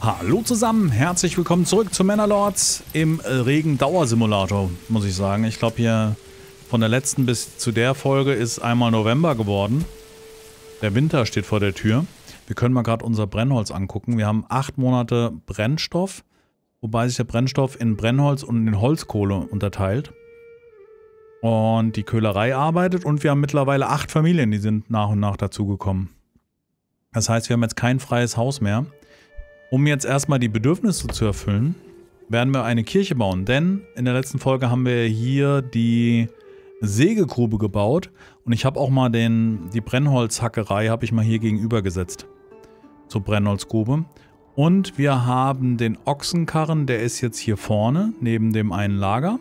Hallo zusammen, herzlich willkommen zurück zu Manor-Lords im Regen-Dauersimulator, muss ich sagen. Ich glaube hier von der letzten bis zu der Folge ist einmal November geworden. Der Winter steht vor der Tür. Wir können mal gerade unser Brennholz angucken. Wir haben 8 Monate Brennstoff, wobei sich der Brennstoff in Brennholz und in Holzkohle unterteilt. Und die Köhlerei arbeitet und wir haben mittlerweile 8 Familien, die sind nach und nach dazugekommen. Das heißt, wir haben jetzt kein freies Haus mehr. Um jetzt erstmal die Bedürfnisse zu erfüllen, werden wir eine Kirche bauen. Denn in der letzten Folge haben wir hier die Sägegrube gebaut. Und ich habe auch mal die Brennholzhackerei habe ich mal hier gegenüber gesetzt. Zur Brennholzgrube. Und wir haben den Ochsenkarren, der ist jetzt hier vorne, neben dem einen Lager.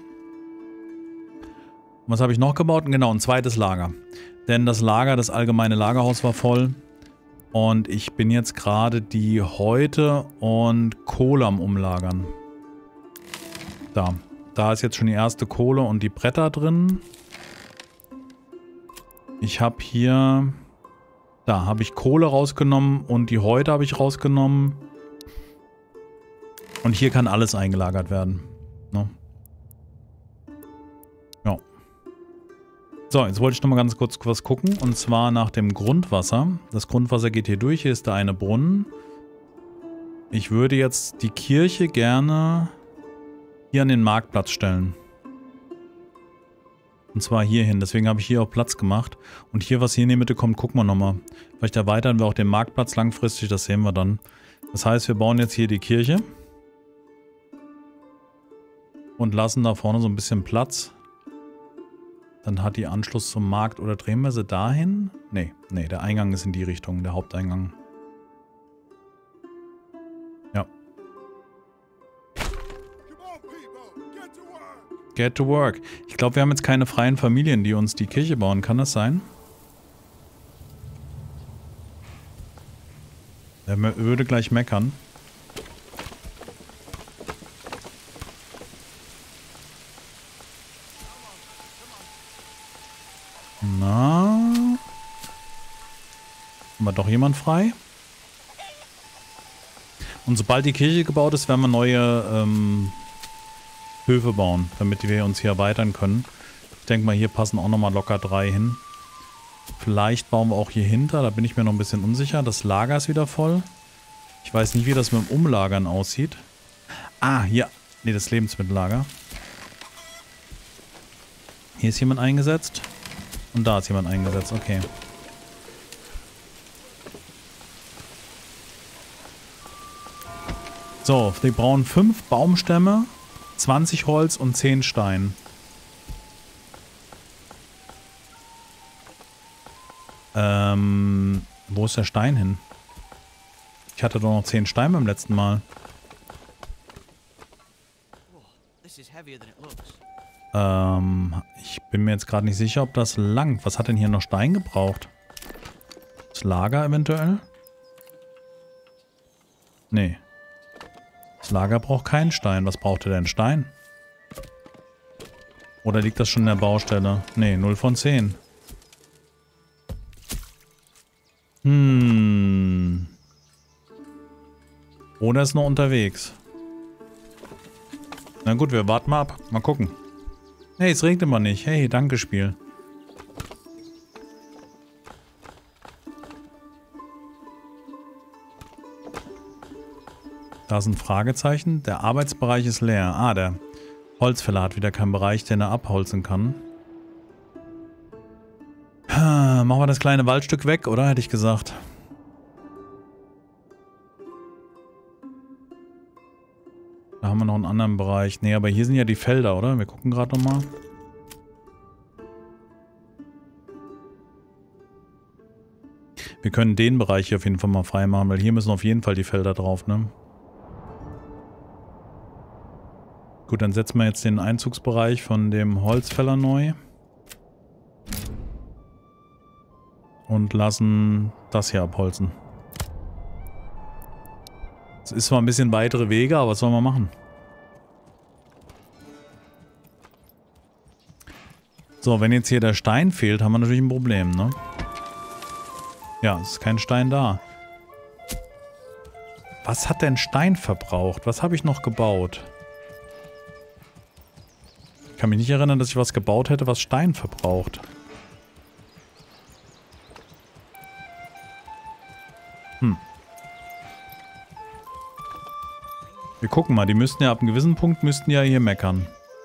Und was habe ich noch gebaut? Genau, ein zweites Lager. Denn das allgemeine Lagerhaus war voll. Und ich bin jetzt gerade die Häute und Kohle am Umlagern. Da ist jetzt schon die erste Kohle und die Bretter drin. Ich habe hier... Da habe ich Kohle rausgenommen und die Häute habe ich rausgenommen. Und hier kann alles eingelagert werden. Ne? Ja. So, jetzt wollte ich nochmal ganz kurz was gucken. Und zwar nach dem Grundwasser. Das Grundwasser geht hier durch. Hier ist der eine Brunnen. Ich würde jetzt die Kirche gerne hier an den Marktplatz stellen. Und zwar hier hin. Deswegen habe ich hier auch Platz gemacht. Und hier, was hier in die Mitte kommt, gucken wir nochmal. Vielleicht erweitern wir auch den Marktplatz langfristig. Das sehen wir dann. Das heißt, wir bauen jetzt hier die Kirche. Und lassen da vorne so ein bisschen Platz. Dann hat die Anschluss zum Markt. Oder drehen wir sie dahin? Nee, der Eingang ist in die Richtung, der Haupteingang. Ja. Get to work. Ich glaube, wir haben jetzt keine freien Familien, die uns die Kirche bauen. Kann das sein? Er würde gleich meckern. Na? Haben wir doch jemand frei? Und sobald die Kirche gebaut ist, werden wir neue Höfe bauen, damit wir uns hier erweitern können. Ich denke mal, hier passen auch nochmal locker 3 hin. Vielleicht bauen wir auch hier hinter, da bin ich mir noch ein bisschen unsicher. Das Lager ist wieder voll. Ich weiß nicht, wie das mit dem Umlagern aussieht. Ah, hier. Nee, das Lebensmittellager. Hier ist jemand eingesetzt. Und da ist jemand eingesetzt, okay. So, wir brauchen 5 Baumstämme, 20 Holz und 10 Stein. Wo ist der Stein hin? Ich hatte doch noch 10 Steine beim letzten Mal. Ich bin mir jetzt gerade nicht sicher, ob das langt. Was hat denn hier noch Stein gebraucht? Das Lager eventuell? Nee. Das Lager braucht keinen Stein. Was brauchte denn Stein? Oder liegt das schon in der Baustelle? Nee, 0 von 10. Oder ist noch unterwegs. Na gut, wir warten mal ab. Mal gucken. Hey, es regnet immer nicht. Hey, danke Spiel. Da ist ein Fragezeichen. Der Arbeitsbereich ist leer. Ah, der Holzfäller hat wieder keinen Bereich, den er abholzen kann. Machen wir das kleine Waldstück weg, oder? Hätte ich gesagt. Da haben wir noch einen anderen Bereich. Nee, aber hier sind ja die Felder, oder? Wir gucken gerade nochmal. Wir können den Bereich hier auf jeden Fall mal frei machen, weil hier müssen auf jeden Fall die Felder drauf, ne? Gut, dann setzen wir jetzt den Einzugsbereich von dem Holzfäller neu. Und lassen das hier abholzen. Es ist zwar ein bisschen weitere Wege, aber was soll man machen? So, wenn jetzt hier der Stein fehlt, haben wir natürlich ein Problem, ne? Ja, es ist kein Stein da. Was hat denn Stein verbraucht? Was habe ich noch gebaut? Ich kann mich nicht erinnern, dass ich was gebaut hätte, was Stein verbraucht. Wir gucken mal, die müssten ja ab einem gewissen Punkt hier meckern.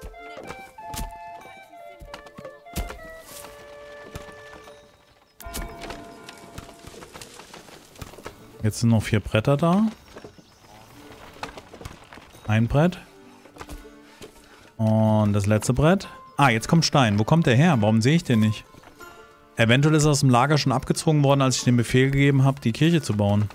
Jetzt sind noch 4 Bretter da. Ein Brett. Und das letzte Brett. Ah, jetzt kommt Stein. Wo kommt der her? Warum sehe ich den nicht? Eventuell ist er aus dem Lager schon abgezogen worden, als ich den Befehl gegeben habe, die Kirche zu bauen.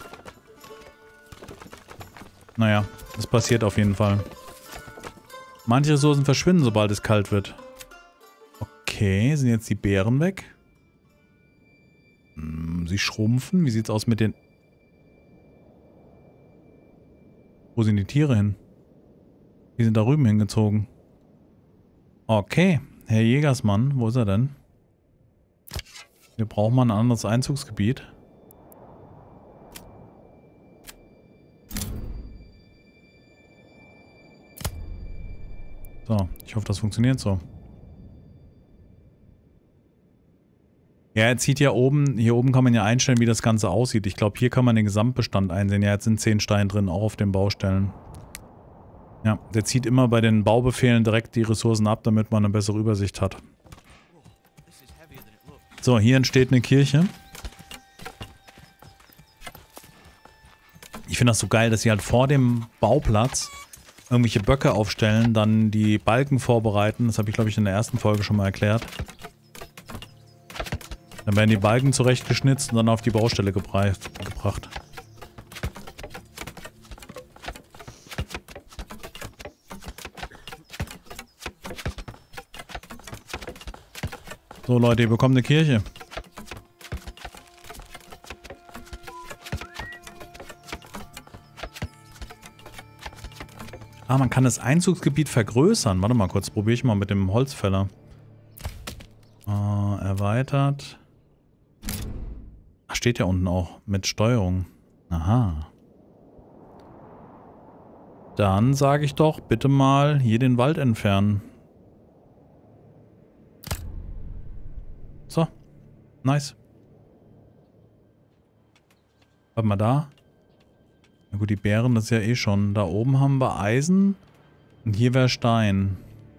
Naja, das passiert auf jeden Fall. Manche Ressourcen verschwinden, sobald es kalt wird. Okay, sind jetzt die Beeren weg? Sie schrumpfen. Wie sieht's aus mit den... Wo sind die Tiere hin? Die sind da drüben hingezogen. Okay, Herr Jägersmann, wo ist er denn? Wir brauchen mal ein anderes Einzugsgebiet. So, ich hoffe, das funktioniert so. Ja, er zieht ja oben, hier oben kann man ja einstellen, wie das Ganze aussieht. Ich glaube, hier kann man den Gesamtbestand einsehen. Ja, jetzt sind 10 Steine drin, auch auf den Baustellen. Ja, der zieht immer bei den Baubefehlen direkt die Ressourcen ab, damit man eine bessere Übersicht hat. So, hier entsteht eine Kirche. Ich finde das so geil, dass sie halt vor dem Bauplatz irgendwelche Böcke aufstellen, dann die Balken vorbereiten. Das habe ich, glaube ich, in der ersten Folge schon mal erklärt. Dann werden die Balken zurechtgeschnitzt und dann auf die Baustelle gebracht. So Leute, ihr bekommt eine Kirche. Ah, man kann das Einzugsgebiet vergrößern. Warte mal kurz, probiere ich mal mit dem Holzfäller. Erweitert. Ach, steht ja unten auch mit Steuerung. Aha. Dann sage ich doch, bitte mal hier den Wald entfernen. So. Nice. Warte mal da. Na gut, die Beeren, das ist ja eh schon. Da oben haben wir Eisen. Und hier wäre Stein.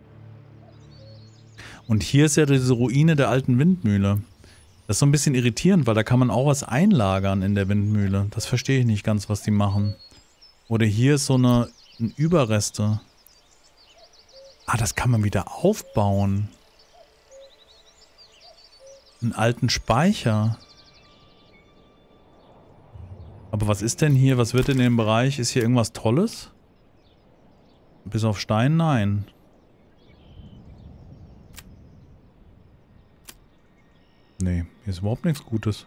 Und hier ist ja diese Ruine der alten Windmühle. Das ist so ein bisschen irritierend, weil da kann man auch was einlagern in der Windmühle. Das verstehe ich nicht ganz, was die machen. Oder hier ist so ein Überreste. Ah, das kann man wieder aufbauen. Einen alten Speicher. Aber was ist denn hier? Was wird in dem Bereich? Ist hier irgendwas Tolles? Bis auf Stein? Nein. Nee, hier ist überhaupt nichts Gutes.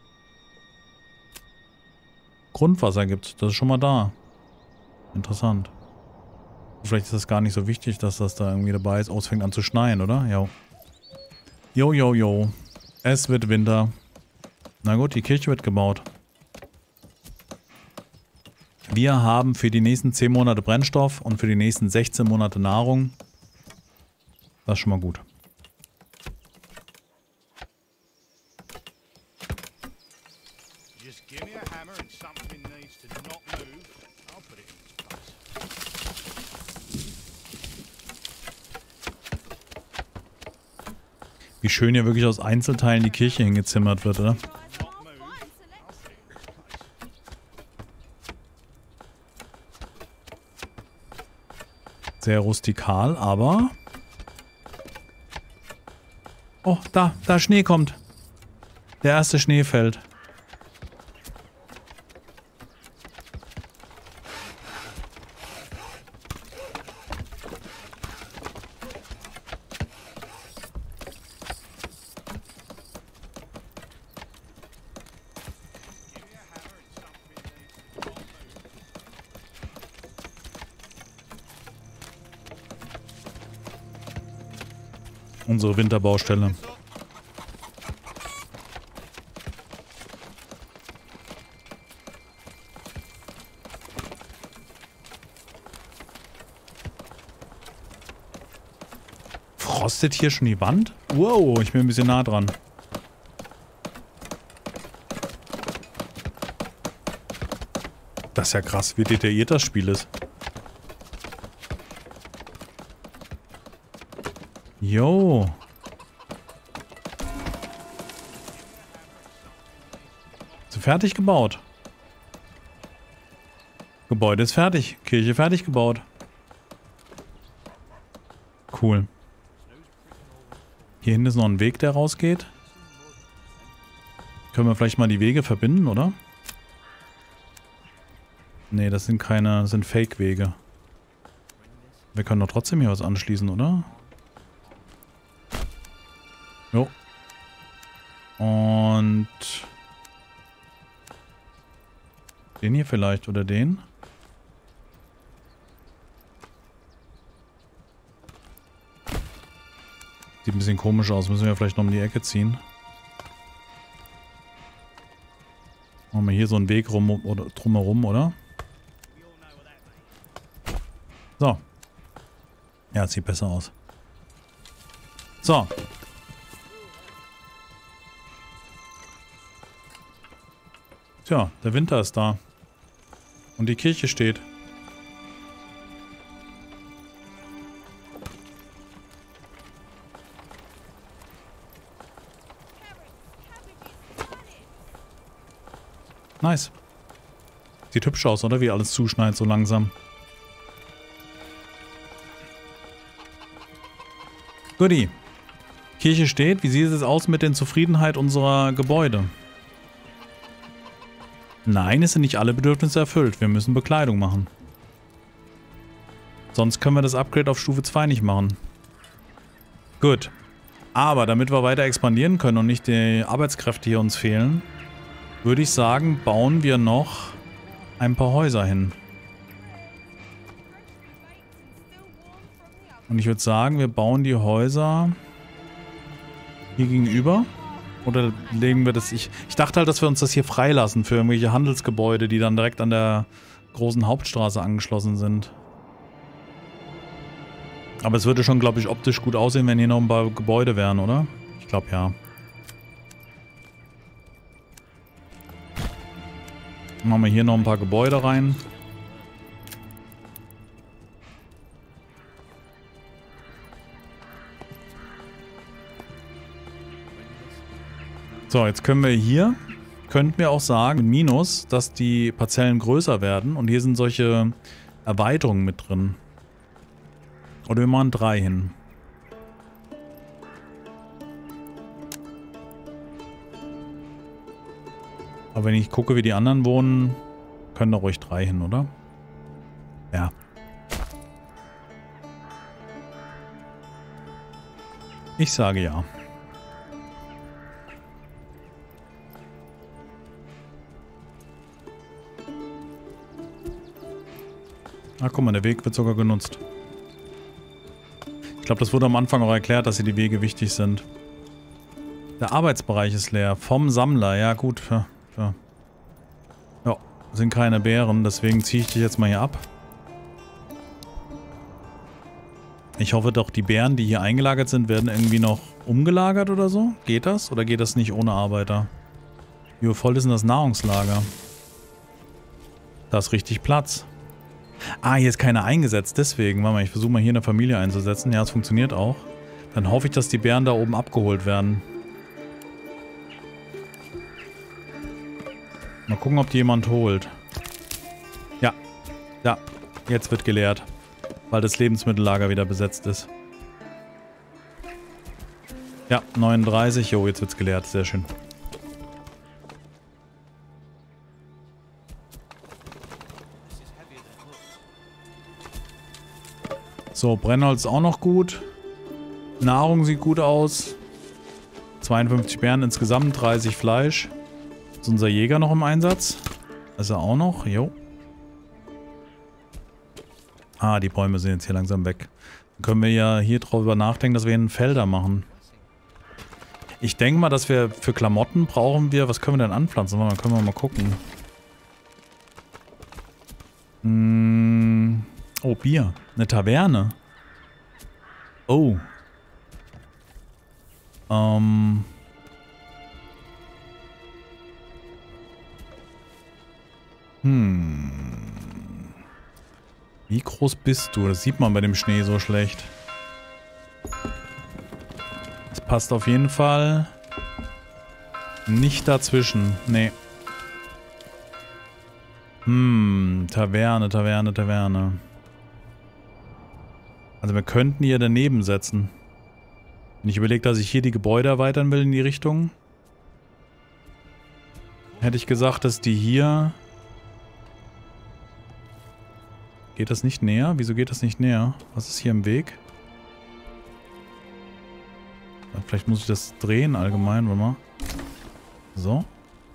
Grundwasser gibt's. Das ist schon mal da. Interessant. Vielleicht ist das gar nicht so wichtig, dass das da irgendwie dabei ist. Oh, es fängt an zu schneien, oder? Jo. Jo, jo, jo. Es wird Winter. Na gut, die Kirche wird gebaut. Wir haben für die nächsten 10 Monate Brennstoff und für die nächsten 16 Monate Nahrung. Das ist schon mal gut. Wie schön hier wirklich aus Einzelteilen die Kirche hingezimmert wird, oder? Sehr rustikal, aber... Oh, da Schnee kommt. Der erste Schnee fällt. Unsere Winterbaustelle. Rostet hier schon die Wand? Wow, ich bin ein bisschen nah dran. Das ist ja krass, wie detailliert das Spiel ist. Jo. Ist fertig gebaut. Gebäude ist fertig. Kirche fertig gebaut. Cool. Hier hinten ist noch ein Weg, der rausgeht. Können wir vielleicht mal die Wege verbinden, oder? Nee, das sind keine, das sind Fake-Wege. Wir können doch trotzdem hier was anschließen, oder? Jo. Und den hier vielleicht oder den? Sieht ein bisschen komisch aus. Müssen wir vielleicht noch um die Ecke ziehen. Machen wir hier so einen Weg rum oder drumherum, oder? So. Ja, sieht besser aus. So. Tja, der Winter ist da. Und die Kirche steht. Nice. Sieht hübsch aus, oder? Wie alles zuschneit so langsam. Guti. Kirche steht. Wie sieht es aus mit der Zufriedenheit unserer Gebäude? Nein, es sind nicht alle Bedürfnisse erfüllt. Wir müssen Bekleidung machen. Sonst können wir das Upgrade auf Stufe 2 nicht machen. Gut. Aber damit wir weiter expandieren können und nicht die Arbeitskräfte hier uns fehlen, würde ich sagen, bauen wir noch ein paar Häuser hin. Und ich würde sagen, wir bauen die Häuser hier gegenüber. Oder legen wir das... Ich dachte halt, dass wir uns das hier freilassen für irgendwelche Handelsgebäude, die dann direkt an der großen Hauptstraße angeschlossen sind. Aber es würde schon, glaube ich, optisch gut aussehen, wenn hier noch ein paar Gebäude wären, oder? Ich glaube, ja. Machen wir hier noch ein paar Gebäude rein. So, jetzt können wir hier, könnten wir auch sagen, mit Minus, dass die Parzellen größer werden. Und hier sind solche Erweiterungen mit drin. Oder wir machen 3 hin. Aber wenn ich gucke, wie die anderen wohnen, können da ruhig 3 hin, oder? Ja. Ich sage ja. Ah, guck mal, der Weg wird sogar genutzt. Ich glaube, das wurde am Anfang auch erklärt, dass hier die Wege wichtig sind. Der Arbeitsbereich ist leer. Vom Sammler. Ja, gut. Ja, sind keine Bären. Deswegen ziehe ich dich jetzt mal hier ab. Ich hoffe doch, die Bären, die hier eingelagert sind, werden irgendwie noch umgelagert oder so. Geht das? Oder geht das nicht ohne Arbeiter? Wie voll ist denn das Nahrungslager? Da ist richtig Platz. Ah, hier ist keiner eingesetzt, deswegen. Warte mal, ich versuche mal hier eine Familie einzusetzen. Ja, es funktioniert auch. Dann hoffe ich, dass die Bären da oben abgeholt werden. Mal gucken, ob die jemand holt. Ja. Ja, jetzt wird geleert. Weil das Lebensmittellager wieder besetzt ist. Ja, 39. Jo, jetzt wird's geleert. Sehr schön. So, Brennholz auch noch gut. Nahrung sieht gut aus. 52 Bären insgesamt, 30 Fleisch. Ist unser Jäger noch im Einsatz? Ist er auch noch? Jo. Ah, die Bäume sind jetzt hier langsam weg. Dann können wir ja hier drüber nachdenken, dass wir hier Felder machen. Ich denke mal, dass wir für Klamotten brauchen wir... Was können wir denn anpflanzen? Mal, können wir mal gucken. Oh, Bier. Eine Taverne. Oh. Ähm... Wie groß bist du? Das sieht man bei dem Schnee so schlecht. Das passt auf jeden Fall nicht dazwischen. Nee. Taverne, Taverne, Taverne. Also wir könnten hier daneben setzen. Wenn ich überlege, dass ich hier die Gebäude erweitern will in die Richtung, hätte ich gesagt, dass die hier... Geht das nicht näher? Wieso geht das nicht näher? Was ist hier im Weg? Vielleicht muss ich das drehen allgemein, warte mal. So.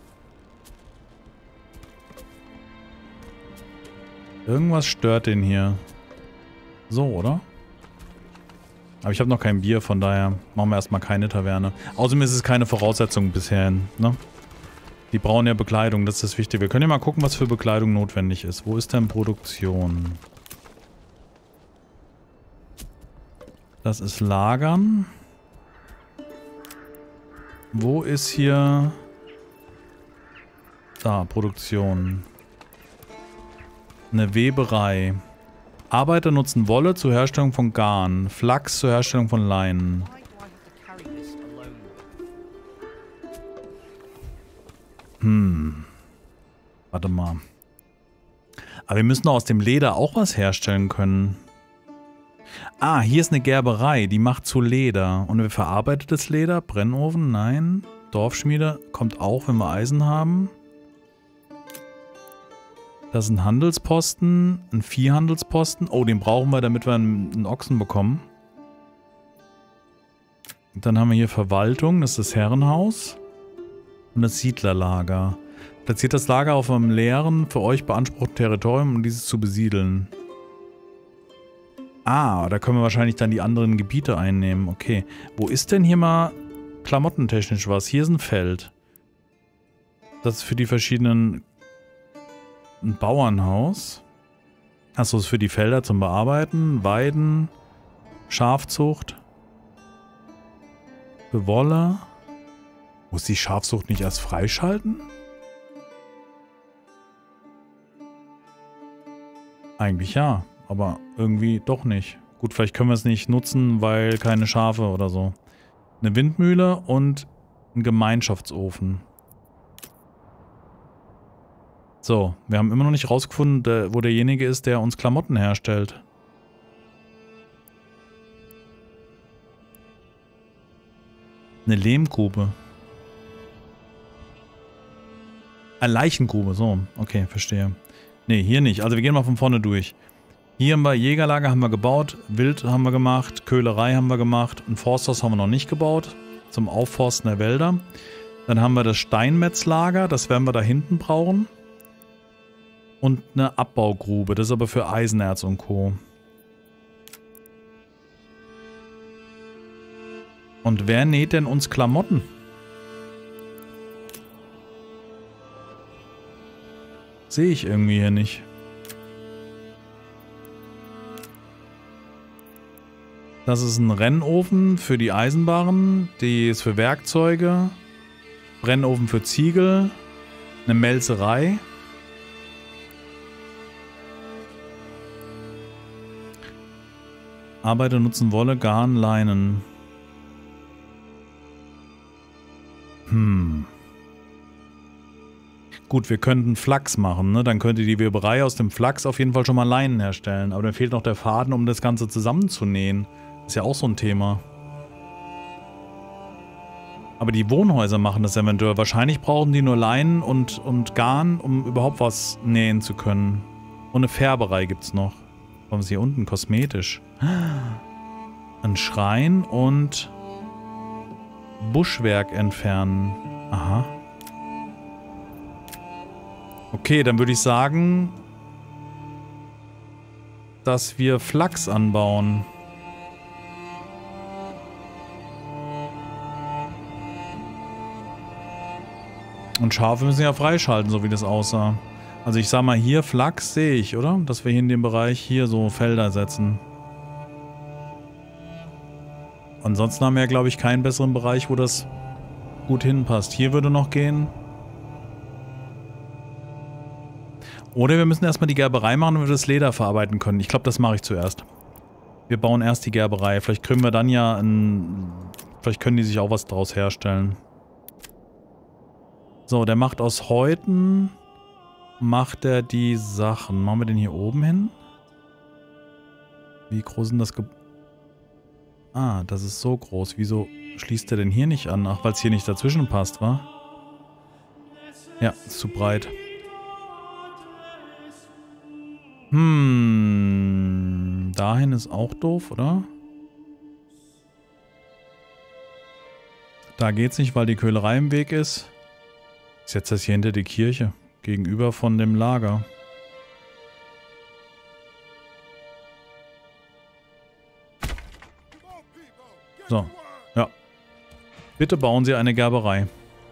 Irgendwas stört den hier. So, oder? Aber ich habe noch kein Bier, von daher machen wir erstmal keine Taverne. Außerdem ist es keine Voraussetzung bisher, ne? Die brauchen ja Bekleidung, das ist das Wichtige. Wir können ja mal gucken, was für Bekleidung notwendig ist. Wo ist denn Produktion? Das ist Lagern. Wo ist hier... Da, Produktion. Eine Weberei. Arbeiter nutzen Wolle zur Herstellung von Garn, Flachs zur Herstellung von Leinen. Warte mal. Aber wir müssen doch aus dem Leder auch was herstellen können. Ah, hier ist eine Gerberei, die macht zu Leder. Und wir verarbeitet das Leder? Brennofen? Nein. Dorfschmiede kommt auch, wenn wir Eisen haben. Das ist ein Handelsposten, ein Viehhandelsposten. Oh, den brauchen wir, damit wir einen Ochsen bekommen. Und dann haben wir hier Verwaltung, das ist das Herrenhaus. Und das Siedlerlager. Platziert das Lager auf einem leeren, für euch beanspruchten Territorium, um dieses zu besiedeln. Ah, da können wir wahrscheinlich dann die anderen Gebiete einnehmen. Okay. Wo ist denn hier mal klamottentechnisch was? Hier ist ein Feld. Das ist für die verschiedenen... Ein Bauernhaus. Achso, ist für die Felder zum Bearbeiten, Weiden, Schafzucht. Für Wolle. Muss die Schafzucht nicht erst freischalten? Eigentlich ja, aber irgendwie doch nicht. Gut, vielleicht können wir es nicht nutzen, weil keine Schafe oder so. Eine Windmühle und ein Gemeinschaftsofen. So, wir haben immer noch nicht rausgefunden, wo derjenige ist, der uns Klamotten herstellt. Eine Lehmgrube. Eine Leichengrube, so. Okay, verstehe. Ne, hier nicht. Also wir gehen mal von vorne durch. Hier haben wir Jägerlager haben wir gebaut, Wild haben wir gemacht, Köhlerei haben wir gemacht, ein Forsthaus haben wir noch nicht gebaut, zum Aufforsten der Wälder. Dann haben wir das Steinmetzlager, das werden wir da hinten brauchen. Und eine Abbaugrube, das ist aber für Eisenerz und Co. Und wer näht denn uns Klamotten? Sehe ich irgendwie hier nicht. Das ist ein Rennofen für die Eisenbahnen, die ist für Werkzeuge, Brennofen für Ziegel, eine Melzerei. Arbeiter nutzen Wolle, Garn, Leinen. Gut, wir könnten Flachs machen, ne? Dann könnte die Weberei aus dem Flachs auf jeden Fall schon mal Leinen herstellen. Aber dann fehlt noch der Faden, um das Ganze zusammenzunähen. Ist ja auch so ein Thema. Aber die Wohnhäuser machen das eventuell. Wahrscheinlich brauchen die nur Leinen und Garn, um überhaupt was nähen zu können. Und eine Färberei gibt's noch. Was ist hier unten? Kosmetisch. Ein Schrein und Buschwerk entfernen. Aha. Okay, dann würde ich sagen, dass wir Flachs anbauen. Und Schafe müssen ja freischalten, so wie das aussah. Also ich sag mal, hier Flachs sehe ich, oder? Dass wir hier in dem Bereich hier so Felder setzen. Ansonsten haben wir ja, glaube ich, keinen besseren Bereich, wo das gut hinpasst. Hier würde noch gehen. Oder wir müssen erstmal die Gerberei machen, damit wir das Leder verarbeiten können. Ich glaube, das mache ich zuerst. Wir bauen erst die Gerberei. Vielleicht können wir dann ja ein... Vielleicht können die sich auch was draus herstellen. So, der macht aus Häuten... Macht er die Sachen. Machen wir den hier oben hin? Wie groß sind das Ah, das ist so groß. Wieso schließt er denn hier nicht an? Ach, weil es hier nicht dazwischen passt, wa? Ja, ist zu breit. Dahin ist auch doof, oder? Da geht's nicht, weil die Köhlerei im Weg ist. Ich setze das hier hinter die Kirche. Gegenüber von dem Lager. So, ja. Bitte bauen Sie eine Gerberei.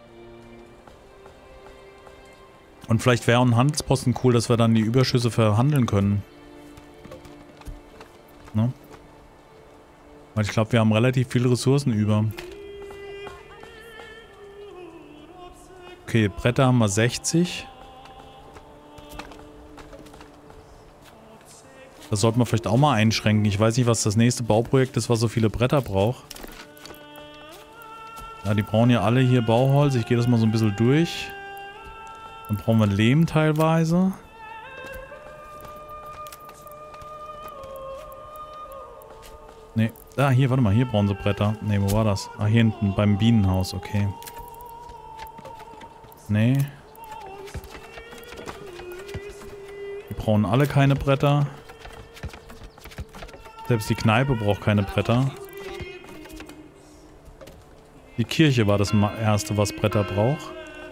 Und vielleicht wäre ein Handelsposten cool, dass wir dann die Überschüsse verhandeln können. Ne? Weil ich glaube, wir haben relativ viele Ressourcen über. Okay, Bretter haben wir 60. Das sollten wir vielleicht auch mal einschränken. Ich weiß nicht, was das nächste Bauprojekt ist, was so viele Bretter braucht. Ja, die brauchen ja alle hier Bauholz. Ich gehe das mal so ein bisschen durch. Dann brauchen wir Lehm teilweise. Ne, ah, hier, warte mal, hier brauchen sie Bretter. Ne, wo war das? Ah, hier hinten, beim Bienenhaus, okay. Ne. Die brauchen alle keine Bretter. Selbst die Kneipe braucht keine Bretter. Die Kirche war das erste, was Bretter braucht.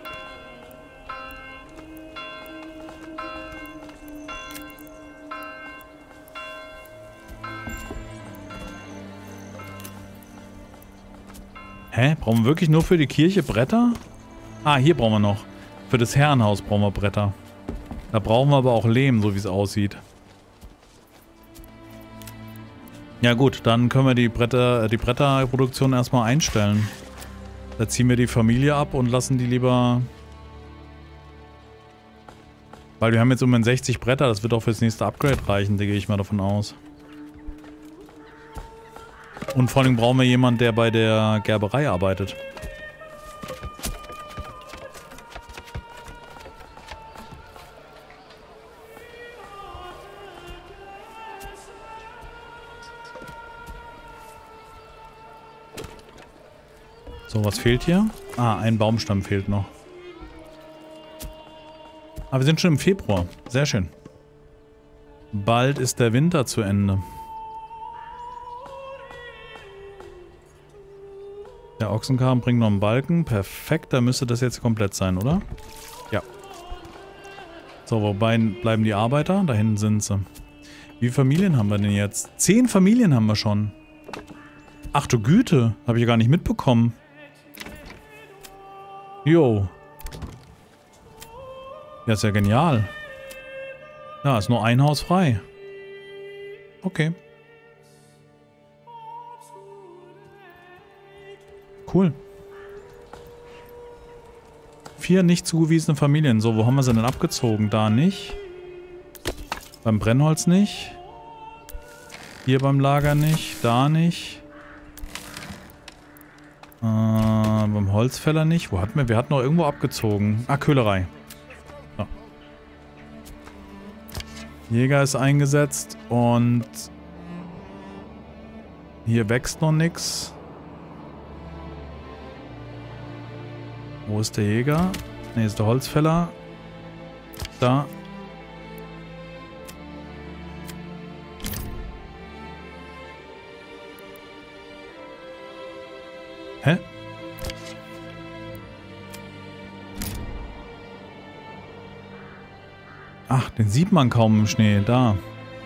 Hä? Brauchen wir wirklich nur für die Kirche Bretter? Ah, hier brauchen wir noch. Für das Herrenhaus brauchen wir Bretter. Da brauchen wir aber auch Lehm, so wie es aussieht. Ja gut, dann können wir die Bretterproduktion erstmal einstellen. Da ziehen wir die Familie ab und lassen die lieber... Weil wir haben jetzt im Moment 60 Bretter, das wird auch fürs nächste Upgrade reichen, da gehe ich mal davon aus. Und vor allem brauchen wir jemanden, der bei der Gerberei arbeitet. So, was fehlt hier? Ah, ein Baumstamm fehlt noch. Aber wir sind schon im Februar. Sehr schön. Bald ist der Winter zu Ende. Der Ochsenkarren bringt noch einen Balken. Perfekt, da müsste das jetzt komplett sein, oder? Ja. So, wobei bleiben die Arbeiter? Da hinten sind sie. Wie viele Familien haben wir denn jetzt? 10 Familien haben wir schon. Ach du Güte, habe ich ja gar nicht mitbekommen. Jo. Ja, ist ja genial. Ja, ist nur ein Haus frei. Okay. Cool. 4 nicht zugewiesene Familien. So, wo haben wir sie denn abgezogen? Da nicht. Beim Brennholz nicht. Hier beim Lager nicht. Da nicht. Beim Holzfäller nicht. Wo hatten wir? Wir hatten noch irgendwo abgezogen. Ah, Köhlerei. So. Jäger ist eingesetzt und hier wächst noch nichts. Wo ist der Jäger? Ne, ist der Holzfäller. Da. Hä? Ach, den sieht man kaum im Schnee. Da.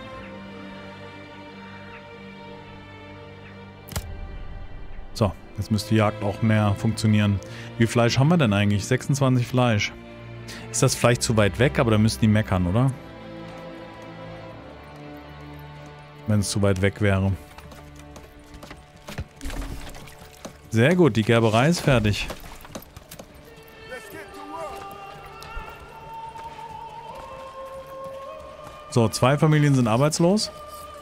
So, jetzt müsste die Jagd auch mehr funktionieren. Wie viel Fleisch haben wir denn eigentlich? 26 Fleisch. Ist das vielleicht zu weit weg? Aber da müssten die meckern, oder? Wenn es zu weit weg wäre. Sehr gut, die Gerberei ist fertig. So, 2 Familien sind arbeitslos.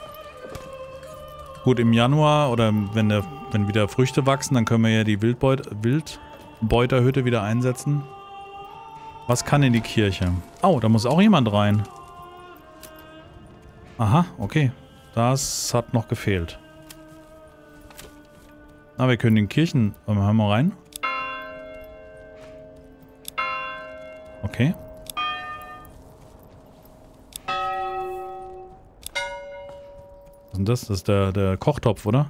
Gut, im Januar oder wenn wieder Früchte wachsen, dann können wir ja die Wildbeuterhütte wieder einsetzen. Was kann in die Kirche? Oh, da muss auch jemand rein. Aha, okay. Das hat noch gefehlt. Na, wir können den Kirchen... Hören wir rein. Okay. Was ist denn das? Das ist der Kochtopf, oder?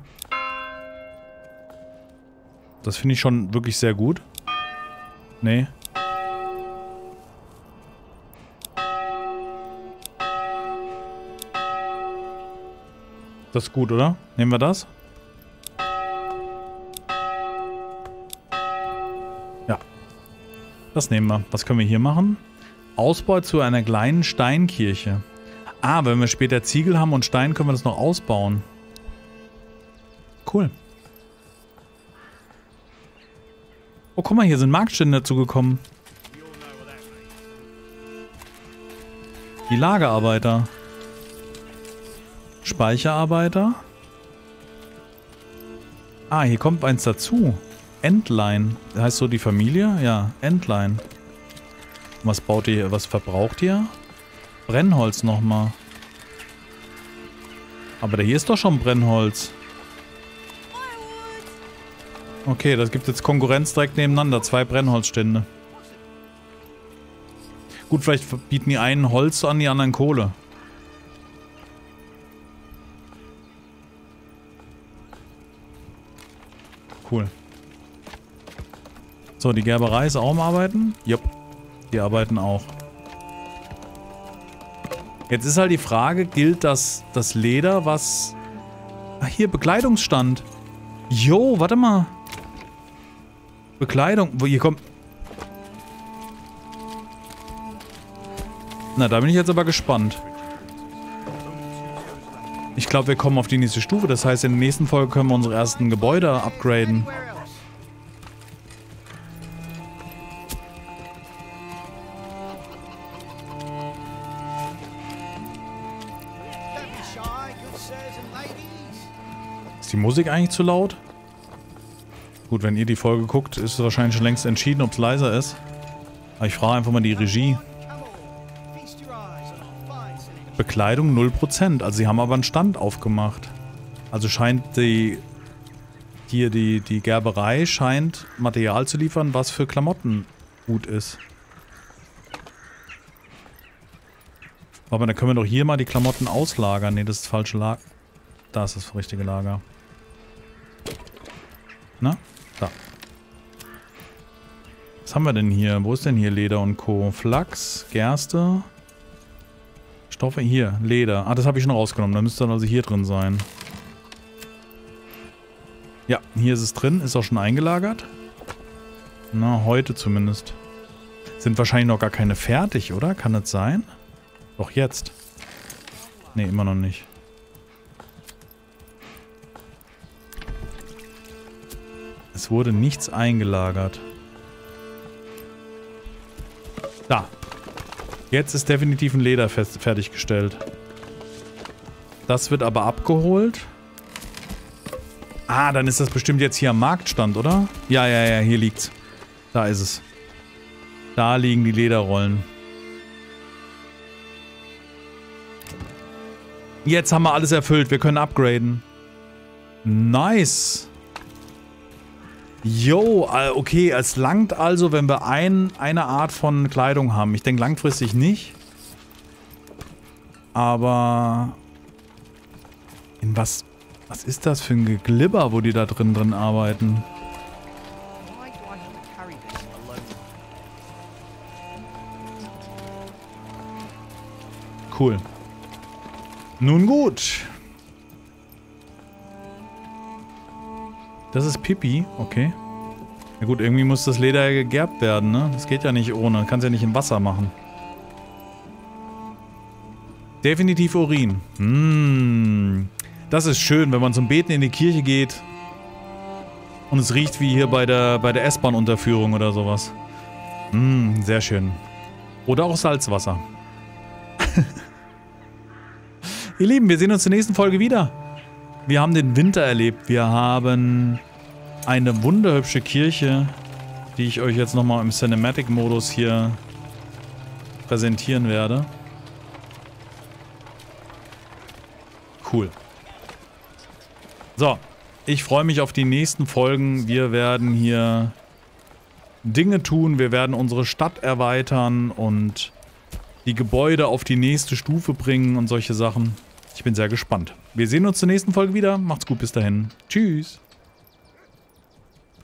Das finde ich schon wirklich sehr gut. Nee. Das ist gut, oder? Nehmen wir das? Ja. Das nehmen wir. Was können wir hier machen? Ausbau zu einer kleinen Steinkirche. Ah, wenn wir später Ziegel haben und Stein, können wir das noch ausbauen. Cool. Oh, guck mal, hier sind Marktstände dazugekommen. Die Lagerarbeiter. Speicherarbeiter. Ah, hier kommt eins dazu. Entlein. Heißt so die Familie? Ja, Entlein. Was baut ihr? Was verbraucht ihr? Brennholz nochmal. Aber hier ist doch schon Brennholz. Okay, das gibt jetzt Konkurrenz direkt nebeneinander. 2 Brennholzstände. Gut, vielleicht bieten die einen Holz an, die anderen Kohle. Cool. So, die Gerberei ist auch am Arbeiten? Jupp. Die arbeiten auch. Jetzt ist halt die Frage, gilt das Leder, was... Ach, hier, Bekleidungsstand. Jo, warte mal. Bekleidung. Wo hier kommt... Na, da bin ich jetzt aber gespannt. Ich glaube, wir kommen auf die nächste Stufe. Das heißt, in der nächsten Folge können wir unsere ersten Gebäude upgraden. Ist die Musik eigentlich zu laut? Gut, wenn ihr die Folge guckt, ist es wahrscheinlich schon längst entschieden, ob es leiser ist. Aber ich frage einfach mal die Regie. Bekleidung 0%. Also sie haben aber einen Stand aufgemacht. Also scheint die Gerberei scheint Material zu liefern, was für Klamotten gut ist. Aber dann können wir doch hier mal die Klamotten auslagern. Ne, das ist das falsche Lager. Da ist das richtige Lager. Na? Da. Was haben wir denn hier? Wo ist denn hier Leder und Co? Flachs, Gerste... Stoffe hier, Leder. Ah, das habe ich schon rausgenommen. Da müsste dann also hier drin sein. Ja, hier ist es drin. Ist auch schon eingelagert. Na, heute zumindest. Sind wahrscheinlich noch gar keine fertig, oder? Kann das sein? Doch jetzt. Ne, immer noch nicht. Es wurde nichts eingelagert. Da. Jetzt ist definitiv ein Leder fertiggestellt. Das wird aber abgeholt. Ah, dann ist das bestimmt jetzt hier am Marktstand, oder? Ja, hier liegt's. Da ist es. Da liegen die Lederrollen. Jetzt haben wir alles erfüllt. Wir können upgraden. Nice. Jo, okay, es langt also, wenn wir eine Art von Kleidung haben. Ich denke langfristig nicht. Aber... In was ist das für ein Geglibber, wo die da drin arbeiten? Cool. Nun gut. Das ist Pipi, okay. Ja gut, irgendwie muss das Leder ja gegerbt werden, ne? Das geht ja nicht ohne. Kannst ja nicht im Wasser machen. Definitiv Urin. Das ist schön, wenn man zum Beten in die Kirche geht. Und es riecht wie hier bei der S-Bahn-Unterführung oder sowas. Sehr schön. Oder auch Salzwasser. Ihr Lieben, wir sehen uns in der nächsten Folge wieder. Wir haben den Winter erlebt. Wir haben eine wunderhübsche Kirche, die ich euch jetzt nochmal im Cinematic-Modus hier präsentieren werde. Cool. So, ich freue mich auf die nächsten Folgen. Wir werden hier Dinge tun. Wir werden unsere Stadt erweitern und die Gebäude auf die nächste Stufe bringen und solche Sachen. Ich bin sehr gespannt. Wir sehen uns zur nächsten Folge wieder. Macht's gut, bis dahin. Tschüss.